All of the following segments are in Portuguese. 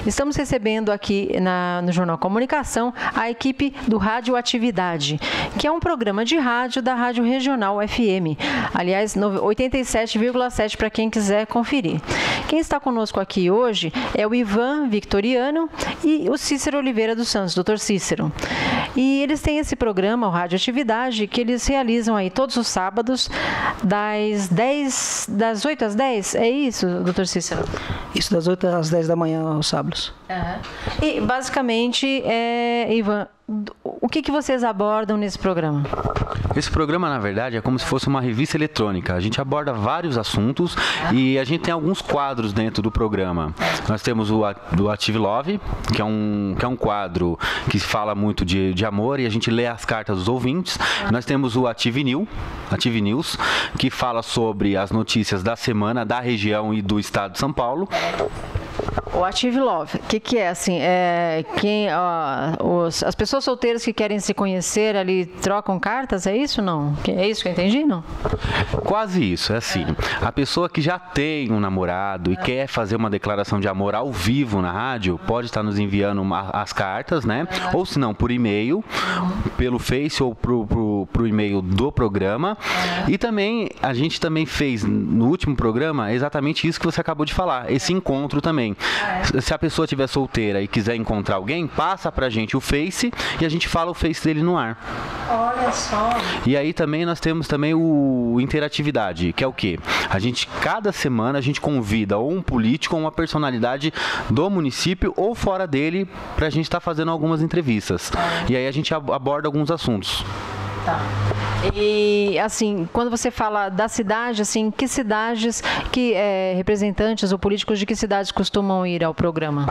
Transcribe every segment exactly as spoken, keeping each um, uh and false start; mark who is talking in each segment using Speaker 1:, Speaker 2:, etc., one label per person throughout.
Speaker 1: Estamos recebendo aqui na, no Jornal Comunicação a equipe do Radioatividade, que é um programa de rádio da Rádio Regional F M. Aliás, oitenta e sete vírgula sete para quem quiser conferir. Quem está conosco aqui hoje é o Ivan Victoriano e o Cícero Oliveira dos Santos, doutor Cícero. E eles têm esse programa, o Radioatividade, que eles realizam aí todos os sábados, das dez, das oito às dez, é isso, doutor Cícero?
Speaker 2: Isso, das oito às dez da manhã, aos sábados.
Speaker 1: Uhum. E, basicamente, é, Ivan, o que, que vocês abordam nesse programa?
Speaker 3: Esse programa, na verdade, é como se fosse uma revista eletrônica. A gente aborda vários assuntos e a gente tem alguns quadros dentro do programa. Nós temos o do Active Love, que é um, que é um quadro que fala muito de, de amor e a gente lê as cartas dos ouvintes. Nós temos o Active News, Active News, que fala sobre as notícias da semana, da região e do estado de São Paulo.
Speaker 1: O Active Love, o que, que é assim? É quem, ó, os, as pessoas solteiras que querem se conhecer ali trocam cartas, é isso não? É isso que eu entendi, não?
Speaker 3: Quase isso, é assim. A pessoa que já tem um namorado e quer fazer uma declaração de amor ao vivo na rádio, pode estar nos enviando uma, as cartas, né? Ou se não, por e-mail, pelo Face ou pro, pro, pro e-mail do programa. E também, a gente também fez no último programa exatamente isso que você acabou de falar, esse encontro também. Se a pessoa estiver solteira e quiser encontrar alguém, passa pra gente o Face e a gente fala o Face dele no ar.
Speaker 1: Olha só.
Speaker 3: E aí também nós temos também o Interatividade, que é o quê? A gente, cada semana, a gente convida ou um político ou uma personalidade do município ou fora dele pra gente estar tá fazendo algumas entrevistas. E aí a gente aborda alguns assuntos.
Speaker 1: Tá. E, assim, quando você fala da cidade, assim, que cidades, que é, representantes ou políticos de que cidades costumam ir ao programa?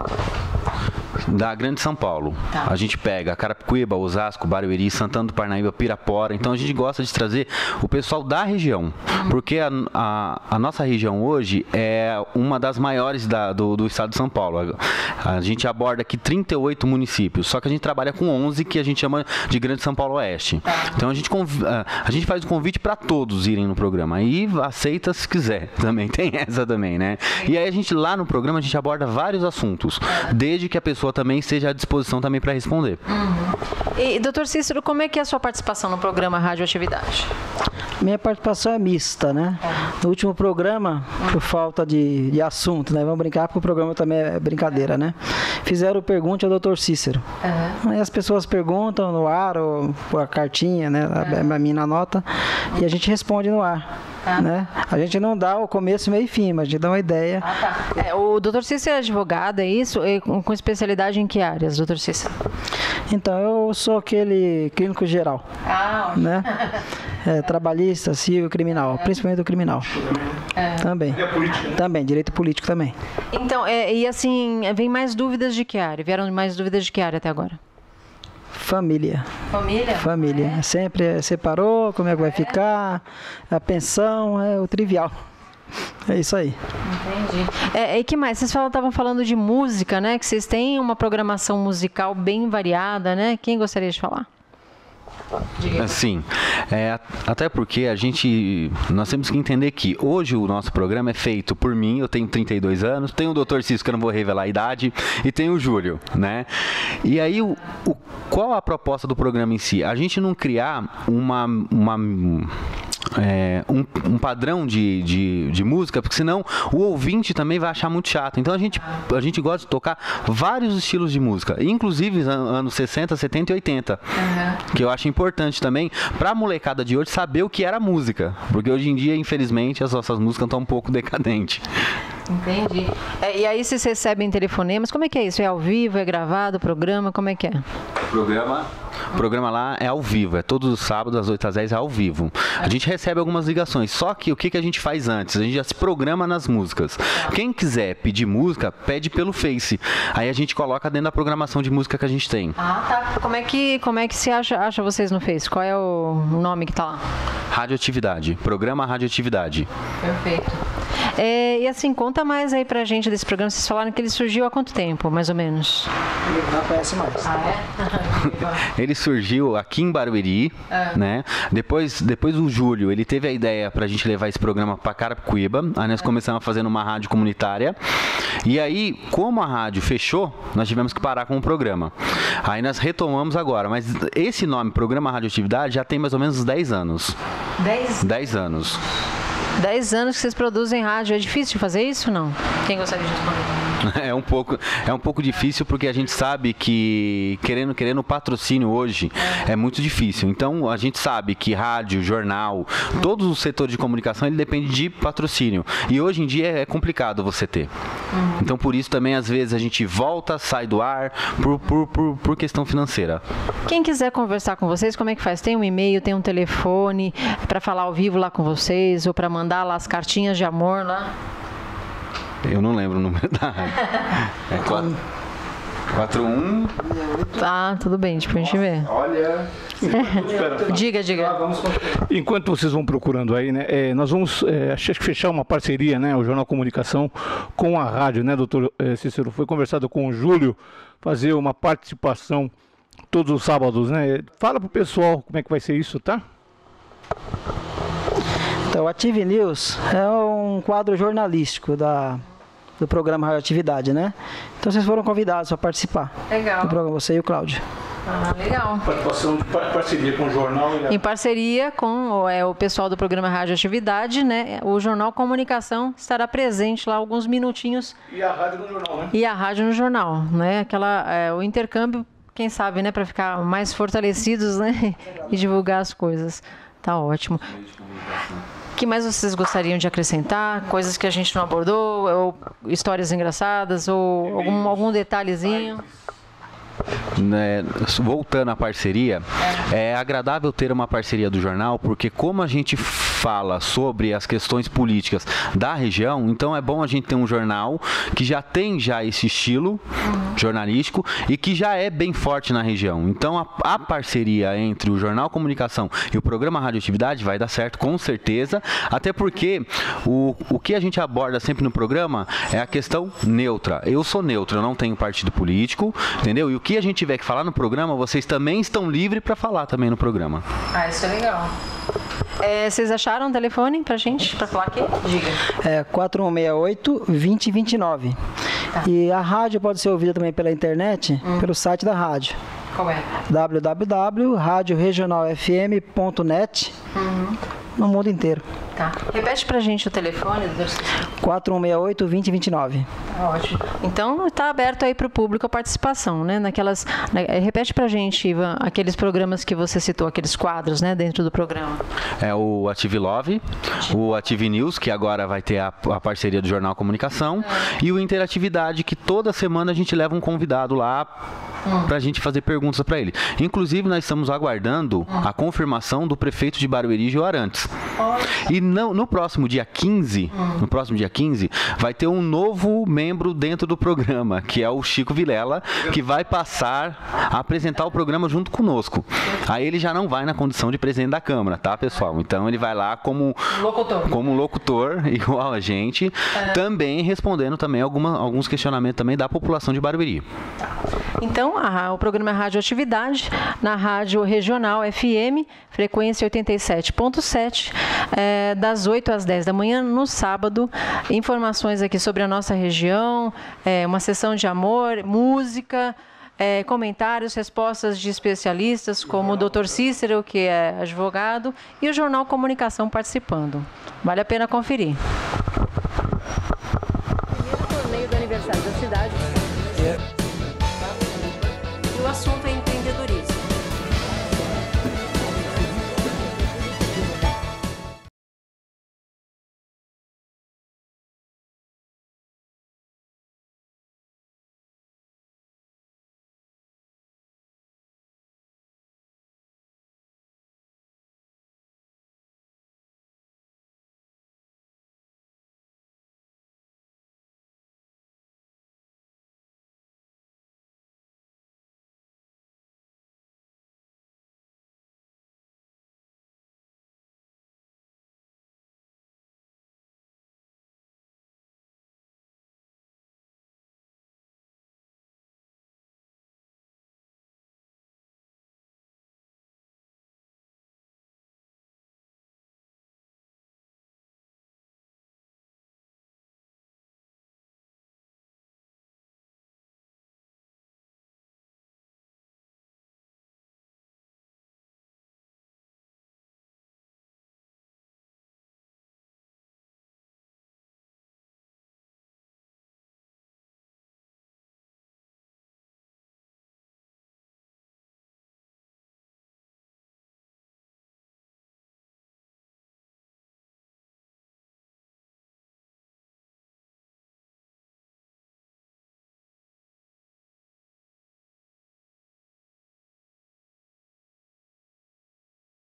Speaker 3: Da Grande São Paulo. Tá. A gente pega Carapicuíba, Osasco, Barueri, Santana do Parnaíba, Pirapora. Então a gente gosta de trazer o pessoal da região, porque a, a, a nossa região hoje é uma das maiores da, do, do estado de São Paulo. A, a gente aborda aqui trinta e oito municípios, só que a gente trabalha com onze que a gente chama de Grande São Paulo Oeste. Tá. Então a gente, a, a gente faz o convite para todos irem no programa. Aí aceita se quiser, também tem essa também, né? E aí a gente lá no programa a gente aborda vários assuntos, desde que a pessoa também esteja à disposição também para responder.
Speaker 1: Uhum. E, doutor Cícero, como é que é a sua participação no programa Radioatividade?
Speaker 2: Minha participação é mista, né? É. No último programa, uhum. por falta de, de assunto, né? Vamos brincar porque o programa também é brincadeira, né? Fizeram pergunta ao doutor Cícero. Uhum. Aí as pessoas perguntam no ar ou por a cartinha, né? Uhum. A, a minha nota, uhum. e a gente responde no ar. Ah. Né? A gente não dá o começo, meio e fim, mas a gente dá uma ideia. Ah,
Speaker 1: tá. É, o doutor Cícero é advogado, é isso? E com especialidade em que áreas, doutor Cícero?
Speaker 2: Então, eu sou aquele clínico geral. Ah, né? É, trabalhista, civil, criminal, é. principalmente o criminal. É. Também. Também, direito político também.
Speaker 1: Então, é, e assim, vem mais dúvidas de que área? Vieram mais dúvidas de que área até agora?
Speaker 2: Família.
Speaker 1: Família?
Speaker 2: Família. É. Sempre separou, como é que vai é. ficar, a pensão, é o trivial. É isso aí.
Speaker 1: Entendi. É, e que mais? Vocês estavam falando de música, né? Que vocês têm uma programação musical bem variada, né? Quem gostaria de falar?
Speaker 3: Sim, é, até porque a gente, nós temos que entender que hoje o nosso programa é feito por mim, eu tenho trinta e dois anos, tem o doutor Cícero, que eu não vou revelar a idade, e tem o Júlio, né? E aí, o, o, qual a proposta do programa em si? A gente não criar uma... uma É, um, um padrão de, de, de música, porque senão o ouvinte também vai achar muito chato. Então a gente, a gente gosta de tocar vários estilos de música, inclusive anos sessenta, setenta e oitenta, uhum. que eu acho importante também para a molecada de hoje saber o que era música, porque hoje em dia, infelizmente, as nossas músicas estão um pouco decadentes.
Speaker 1: Entendi. É, e aí vocês recebem telefonemas, como é que é isso? É ao vivo, é gravado o programa, como é que é?
Speaker 3: O programa, o programa lá é ao vivo, é todos os sábados às oito às dez, é ao vivo. A gente recebe algumas ligações, só que o que, que a gente faz antes? A gente já se programa nas músicas. Quem quiser pedir música, pede pelo Face. Aí a gente coloca dentro da programação de música que a gente tem.
Speaker 1: Ah, tá. Como é que, como é que se acha, acha vocês no Face? Qual é o nome que tá lá?
Speaker 3: Radioatividade, programa Radioatividade.
Speaker 1: Perfeito. É, e assim, conta mais aí pra gente desse programa. Vocês falaram que ele surgiu há quanto tempo, mais ou menos?
Speaker 2: Não conhece mais.
Speaker 1: Ah, é?
Speaker 3: Ele surgiu aqui em Barueri, é. né? Depois, depois o Júlio, ele teve a ideia pra gente levar esse programa pra Carapicuíba. Aí nós é. começamos a fazer numa rádio comunitária. E aí, como a rádio fechou, nós tivemos que parar com o programa. Aí nós retomamos agora. Mas esse nome, Programa Radioatividade, já tem mais ou menos dez anos.
Speaker 1: dez?
Speaker 3: dez anos.
Speaker 1: dez anos que vocês produzem rádio. É difícil de fazer isso ou não? Quem gostaria de responder?
Speaker 3: É um pouco, é um pouco difícil porque a gente sabe que querendo, querendo o patrocínio hoje é. é muito difícil. Então a gente sabe que rádio, jornal, todos os setores de comunicação ele depende de patrocínio. E hoje em dia é complicado você ter. Uhum. Então por isso também às vezes a gente volta, sai do ar por, por, por, por questão financeira.
Speaker 1: Quem quiser conversar com vocês, como é que faz? Tem um e-mail, tem um telefone para falar ao vivo lá com vocês ou para mandar lá as cartinhas de amor lá?
Speaker 3: Eu não lembro o número da rádio. É quatro, quatro um.
Speaker 1: Ah, tudo bem, tipo, a gente vê.
Speaker 4: Olha.
Speaker 1: Diga, diga.
Speaker 4: Enquanto vocês vão procurando aí, né? É, nós vamos é, acho que fechar uma parceria, né? O Jornal Comunicação com a rádio, né, doutor Cícero? Foi conversado com o Júlio, fazer uma participação todos os sábados, né? Fala pro pessoal como é que vai ser isso, tá?
Speaker 2: Então, o Ative News é um quadro jornalístico da, do programa Radioatividade, né? Então, vocês foram convidados para participar.
Speaker 1: Legal.
Speaker 2: Do programa, você e o Cláudio.
Speaker 1: Ah, legal.
Speaker 4: Participação de parceria com o jornal. E a...
Speaker 1: Em parceria com é, o pessoal do programa Radioatividade, né? O Jornal Comunicação estará presente lá alguns minutinhos.
Speaker 4: E a rádio no jornal, né?
Speaker 1: E a rádio no jornal, né? Aquela, é, o intercâmbio, quem sabe, né? Para ficar mais fortalecidos, né? E divulgar as coisas. Tá ótimo. O que mais vocês gostariam de acrescentar? Coisas que a gente não abordou? Ou histórias engraçadas? Ou algum, algum detalhezinho?
Speaker 3: Né, voltando à parceria, é. é agradável ter uma parceria do jornal, porque como a gente fala sobre as questões políticas da região, então é bom a gente ter um jornal que já tem já esse estilo uhum. jornalístico e que já é bem forte na região. Então a, a parceria entre o Jornal Comunicação e o programa Radioatividade vai dar certo com certeza, até porque o, o que a gente aborda sempre no programa é a questão neutra. Eu sou neutro, eu não tenho partido político, entendeu? E o que a gente tiver que falar no programa, vocês também estão livres para falar também no programa.
Speaker 1: Ah, isso é legal. É, vocês acharam o telefone pra gente, pra falar aqui? Diga.
Speaker 2: É quatro um seis oito, dois zero dois nove. Tá. E a rádio pode ser ouvida também pela internet, hum. pelo site da rádio.
Speaker 1: Qual é?
Speaker 2: w w w ponto radio regional f m ponto net. Uhum. No mundo inteiro.
Speaker 1: Tá. Repete pra gente o telefone.
Speaker 2: quatro um seis oito, dois zero dois nove.
Speaker 1: Tá ótimo. Então está aberto aí para o público a participação, né? Naquelas, né? Repete pra gente, Ivan, aqueles programas que você citou, aqueles quadros, né, dentro do programa.
Speaker 3: É o Ative Love, o Ative News, que agora vai ter a, a parceria do Jornal Comunicação, é. e o Interatividade, que toda semana a gente leva um convidado lá hum. pra gente fazer perguntas para ele. Inclusive, nós estamos aguardando hum. a confirmação do prefeito de Barueri, Gil Arantes. E no, no próximo dia quinze, hum. no próximo dia quinze, vai ter um novo membro dentro do programa, que é o Chico Vilela, que vai passar a apresentar o programa junto conosco. Aí ele já não vai na condição de presidente da Câmara, tá, pessoal? Então ele vai lá como
Speaker 1: locutor,
Speaker 3: como locutor igual a gente, é. também respondendo também alguma, alguns questionamentos também da população de Barueri.
Speaker 1: Tá. Então, a, o programa é Radioatividade, na Rádio Regional F M, frequência oitenta e sete ponto sete, é, das oito às dez da manhã, no sábado. Informações aqui sobre a nossa região, é, uma sessão de amor, música, é, comentários, respostas de especialistas, como o doutor Cícero, que é advogado, e o Jornal Comunicação participando. Vale a pena conferir. Primeiro torneio do aniversário da cidade. Yeah.